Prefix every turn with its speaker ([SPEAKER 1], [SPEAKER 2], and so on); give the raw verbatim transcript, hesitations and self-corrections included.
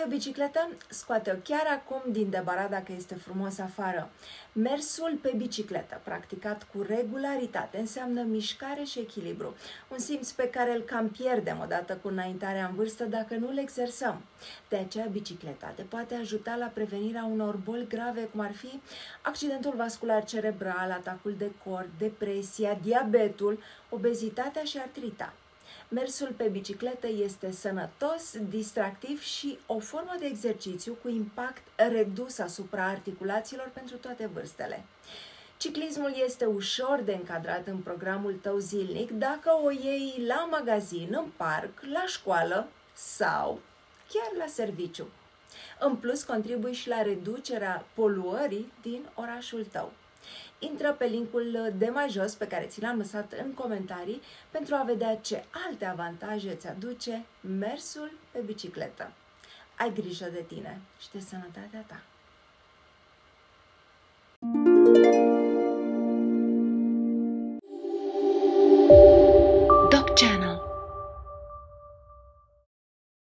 [SPEAKER 1] o bicicletă? Scoate-o chiar acum din debarat dacă este frumos afară. Mersul pe bicicletă, practicat cu regularitate, înseamnă mișcare și echilibru. Un simț pe care îl cam pierdem odată cu înaintarea în vârstă dacă nu îl exersăm. De aceea, bicicleta te poate ajuta la prevenirea unor boli grave, cum ar fi accidentul vascular cerebral, atacul de cord, depresia, diabetul, obezitatea și artrita. Mersul pe bicicletă este sănătos, distractiv și o formă de exercițiu cu impact redus asupra articulațiilor pentru toate vârstele. Ciclismul este ușor de încadrat în programul tău zilnic dacă o iei la magazin, în parc, la școală sau chiar la serviciu. În plus, contribui și la reducerea poluării din orașul tău. Intră pe linkul de mai jos pe care ți l-am lăsat în comentarii pentru a vedea ce alte avantaje îți aduce mersul pe bicicletă. Ai grijă de tine și de sănătatea ta!